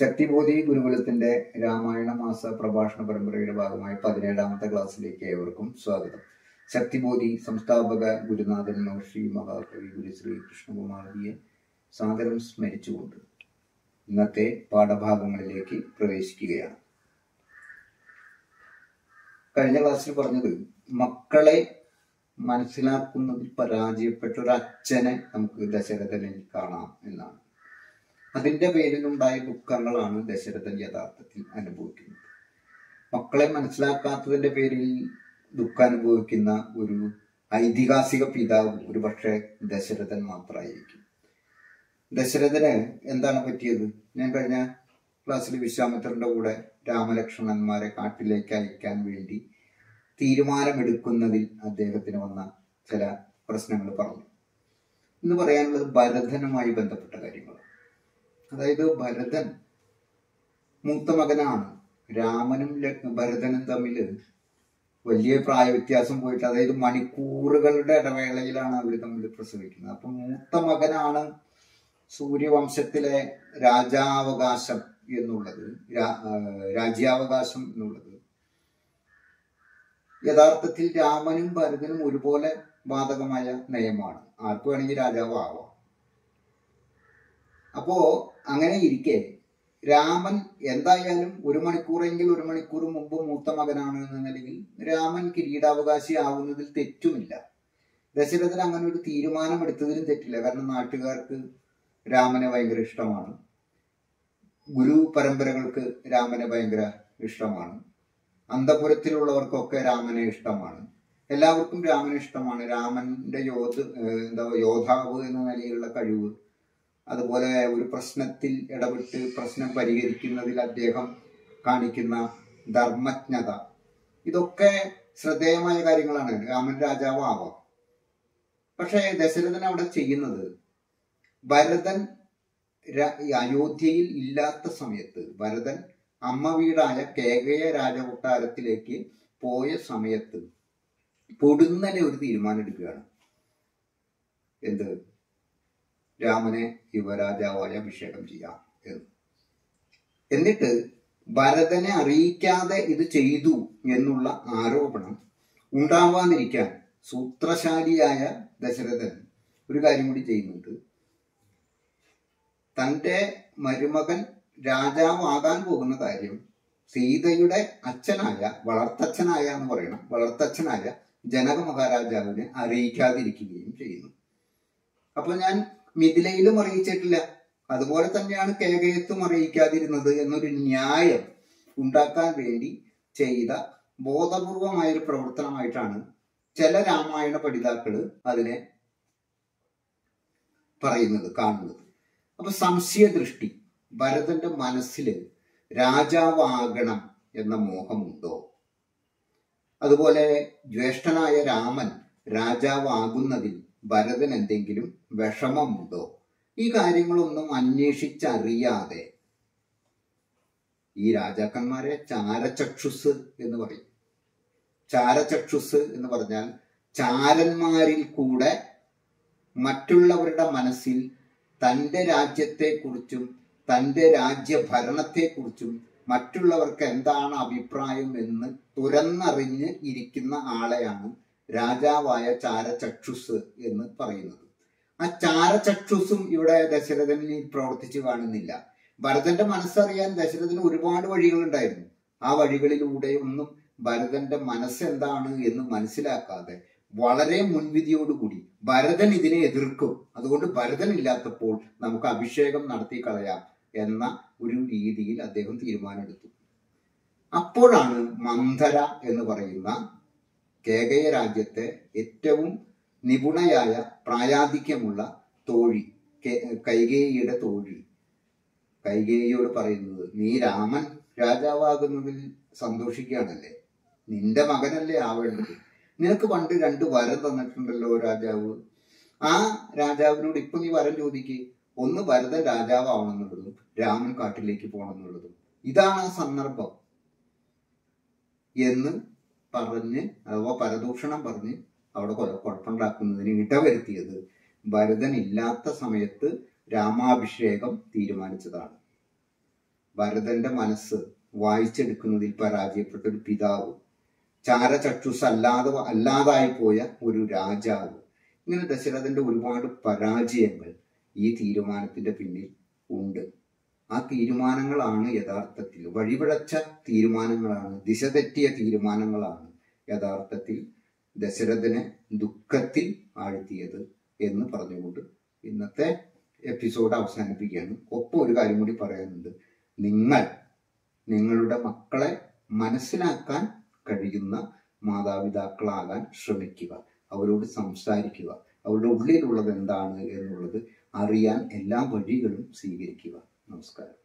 ശക്തിബോധി ഗുരുകുലത്തിന്റെ രാമായണ മാസ പ്രഭാഷണ പരമ്പരയുടെ ഭാഗമായി 17ാമത്തെ ക്ലാസ്സിലേക്ക് ഏവർക്കും സ്വാഗതം. ശക്തിബോധി സംസ്ഥാപക ഗുരുനാഥൻ ശ്രീ മഹാകവി ഗുരുശ്രീ കൃഷ്ണകുമാർജിയെ സാദരം സ്മരിച്ചുകൊണ്ട് ഇന്നത്തെ പാഠഭാഗങ്ങളിലേക്ക് പ്രവേശിക്കുകയാണ്. കഴിഞ്ഞ ക്ലാസ്സിൽ പറഞ്ഞത് മക്കളെ മനസ്സിലാക്കുന്നതിൽ പരാജയപ്പെട്ട ഒരു അച്ഛനെ നമുക്ക് ദശരഥനിൽ കാണാം എന്നാണ്. അതിന്റെ പേരിലുണ്ടായ ദുഃഖങ്ങളാണ് ദശരഥൻ യഥാർത്ഥത്തിൽ അനുഭവിക്കുന്നത്. മക്കളെ മനസ്സിലാക്കാത്തതിന്റെ പേരിൽ ദുഃഖം അനുഭവിക്കുന്ന ഒരു ഐതിഹാസിക പിതാവ് ഒരു പക്ഷേ ദശരഥൻ മാത്രമായിരിക്കും. ദശരഥന് എന്താണ് പറ്റിയത്? ഞാൻ കഴിഞ്ഞ ക്ലാസ്സിൽ വിശ്വാമിത്രന്റെ കൂടെ രാമലക്ഷ്മണന്മാരെ കാട്ടിലേക്ക് അയക്കാൻ വേണ്ടി തീരുമാനമെടുക്കുന്നതിൽ അദ്ദേഹത്തിന് വന്ന ചില പ്രശ്നങ്ങൾ പറഞ്ഞു. ഇന്ന് പറയാനുള്ളത് ഭരതനുമായി ബന്ധപ്പെട്ട കാര്യങ്ങൾ. അതായത് ഭരതൻ മൂത്ത മകനാണ്. രാമനും ഭരതനും തമ്മിൽ വലിയ പ്രായ വ്യത്യാസം പോയിട്ട്, അതായത് മണിക്കൂറുകളുടെ ഇടവേളയിലാണ് അവർ തമ്മിൽ പ്രസവിക്കുന്നത്. അപ്പൊ മൂത്ത മകനാണ് സൂര്യവംശത്തിലെ രാജ്യാവകാശം എന്നുള്ളത്. യഥാർത്ഥത്തിൽ രാമനും ഭരതനും ഒരുപോലെ ബാധകമായ നയമാണ്. ആർക്കു വേണമെങ്കിൽ രാജാവ് ആവാം. അപ്പോ അങ്ങനെ ഇരിക്കെ രാമൻ എന്തായാലും ഒരു മണിക്കൂർ മുമ്പ് മൂത്ത മകനാണ് എന്ന നിലയിൽ രാമൻ കിരീടാവകാശി ആവുന്നതിൽ തെറ്റുമില്ല. ദശരഥൻ അങ്ങനെ ഒരു തീരുമാനമെടുത്തതിലും തെറ്റില്ല. കാരണം നാട്ടുകാർക്ക് രാമനെ ഭയങ്കര ഇഷ്ടമാണ്, ഗുരു പരമ്പരകൾക്ക് രാമനെ ഭയങ്കര ഇഷ്ടമാണ്, അന്തപുരത്തിലുള്ളവർക്കൊക്കെ രാമനെ ഇഷ്ടമാണ്, എല്ലാവർക്കും രാമനെ ഇഷ്ടമാണ്. രാമന്റെ യോദ്ധാവ് എന്ന നിലയിലുള്ള കഴിവ്, അതുപോലെ ഒരു പ്രശ്നത്തിൽ ഇടപെട്ട് പ്രശ്നം പരിഹരിക്കുന്നതിൽ അദ്ദേഹം കാണിക്കുന്ന ധർമ്മജ്ഞത, ഇതൊക്കെ ശ്രദ്ധേയമായ കാര്യങ്ങളാണ്. രാമൻ രാജാവ് ആവാം. പക്ഷേ ദശരഥൻ അവിടെ ചെയ്യുന്നത്, ഭരതൻ അയോധ്യയിൽ ഇല്ലാത്ത സമയത്ത്, ഭരതൻ അമ്മ വീടായ കേകയ രാജകൊട്ടാരത്തിലേക്ക് പോയ സമയത്ത് പൊടുന്നനെ ഒരു തീരുമാനം എടുക്കുകയാണ്. എന്ത്? രാമനെ യുവരാജാവായി അഭിഷേകം ചെയ്യാം എന്ന്. എന്നിട്ട് ഭരതനെ അറിയിക്കാതെ ഇത് ചെയ്തു എന്നുള്ള ആരോപണം ഉണ്ടാവാതിരിക്കാൻ സൂത്രശാലിയായ ദശരഥൻ ഒരു കാര്യം കൂടി ചെയ്യുന്നുണ്ട്. തന്റെ മരുമകൻ രാജാവാകാൻ പോകുന്ന കാര്യം സീതയുടെ വളർത്തച്ഛനായ ജനക മഹാരാജാവിനെ അറിയിക്കാതിരിക്കുകയും ചെയ്യുന്നു. അപ്പൊ ഞാൻ മിഥിലയിലും അറിയിച്ചിട്ടില്ല, അതുപോലെ തന്നെയാണ് കേകയത്തും അറിയിക്കാതിരുന്നത് എന്നൊരു ന്യായം ഉണ്ടാക്കാൻ വേണ്ടി ചെയ്ത ബോധപൂർവമായൊരു പ്രവർത്തനമായിട്ടാണ് ചില രാമായണ പഠിതാക്കള് അതിനെ കാണുന്നത്. അപ്പൊ സംശയദൃഷ്ടി, ഭരതന്റെ മനസ്സില് രാജാവാകണം എന്ന മോഹമുണ്ടോ? അതുപോലെ ജ്യേഷ്ഠനായ രാമൻ രാജാവാകുന്നതിൽ ഭരതൻ എന്തെങ്കിലും വിഷമമുണ്ടോ? ഈ കാര്യങ്ങളൊന്നും അന്വേഷിച്ചറിയാതെ ഈ രാജാക്കന്മാരെ ചാരചക്ഷുസ് എന്ന് പറയും. ചാരചക്ഷുസ് എന്ന് പറഞ്ഞാൽ ചാരന്മാരിൽ കൂടെ മറ്റുള്ളവരുടെ മനസ്സിൽ തൻ്റെ രാജ്യത്തെക്കുറിച്ചും തൻ്റെ രാജ്യഭരണത്തെക്കുറിച്ചും മറ്റുള്ളവർക്ക് എന്താണ് അഭിപ്രായം എന്ന് തുറന്നറിഞ്ഞ് ഇരിക്കുന്ന ആളെയാണ് രാജാവായ ചാരചക്ഷുസ് എന്ന് പറയുന്നത്. ആ ചാരചക്ഷുസും ഇവിടെ ദശരഥനിൽ പ്രവർത്തിച്ചു കാണുന്നില്ല. ഭരതന്റെ മനസ്സറിയാൻ ദശരഥന് ഒരുപാട് വഴികളുണ്ടായിരുന്നു. ആ വഴികളിലൂടെ ഒന്നും ഭരതന്റെ മനസ്സെന്താണ് എന്ന് മനസ്സിലാക്കാതെ വളരെ മുൻവിധിയോടുകൂടി ഭരതൻ ഇതിനെ എതിർക്കും, അതുകൊണ്ട് ഭരതൻ ഇല്ലാത്തപ്പോൾ നമുക്ക് അഭിഷേകം നടത്തി കളയാം എന്ന ഒരു രീതിയിൽ അദ്ദേഹം തീരുമാനമെടുത്തു. അപ്പോഴാണ് മന്ധര എന്ന് പറയുന്ന കേകയ രാജ്യത്തെ ഏറ്റവും നിപുണയായ പ്രായാധിക്യമുള്ള തോഴി, കൈകേയിയുടെ തോഴി, കൈകേയിയോട് പറയുന്നത്, നീ രാമൻ രാജാവാകുന്നതിൽ സന്തോഷിക്കുകയാണല്ലേ, നിന്റെ മകനല്ലേ ആവേണ്ടത്, നിനക്ക് പണ്ട് 2 വരം തന്നിട്ടുണ്ടല്ലോ രാജാവ്, ആ രാജാവിനോട് ഇപ്പൊ നീ വരം ചോദിക്ക്. ഒന്ന് ഭരതൻ രാജാവാവണമെന്നുള്ളതും രാമൻ കാട്ടിലേക്ക് പോകണമെന്നുള്ളതും. ഇതാണ് ആ സന്ദർഭം എന്ന് പറഞ്ഞ്, അഥവാ പരദൂഷണം പറഞ്ഞ് അവിടെ കുഴപ്പമുണ്ടാക്കുന്നതിന് ഇടവരുത്തിയത് ഭരതൻ ഇല്ലാത്ത സമയത്ത് രാമാഭിഷേകം തീരുമാനിച്ചതാണ്. ഭരതന്റെ മനസ്സ് വായിച്ചെടുക്കുന്നതിൽ പരാജയപ്പെട്ട ഒരു പിതാവ്, ചാരചക്ഷുസ് അല്ലാതായി പോയ ഒരു രാജാവ്, ഇങ്ങനെ ദശരഥന്റെ ഒരുപാട് പരാജയങ്ങൾ ഈ തീരുമാനത്തിന്റെ പിന്നിൽ ഉണ്ട്. ആ തീരുമാനങ്ങളാണ് യഥാർത്ഥത്തിൽ വഴിപിഴച്ച തീരുമാനങ്ങളാണ്, ദിശ തെറ്റിയ തീരുമാനങ്ങളാണ് യഥാർത്ഥത്തിൽ ദശരഥനെ ദുഃഖത്തിൽ ആഴ്ത്തിയത് എന്ന് പറഞ്ഞുകൊണ്ട് ഇന്നത്തെ എപ്പിസോഡ് അവസാനിപ്പിക്കുകയാണ്. ഒപ്പം ഒരു കാര്യം കൂടി പറയാനുണ്ട്. നിങ്ങളുടെ മക്കളെ മനസ്സിലാക്കാൻ കഴിയുന്ന മാതാപിതാക്കളാകാൻ ശ്രമിക്കുക. അവരോട് സംസാരിക്കുക. അവരുടെ ഉള്ളിലുള്ളത് എന്താണ് എന്നുള്ളത് അറിയാൻ എല്ലാ വഴികളും സ്വീകരിക്കുക. നമസ്കാരം.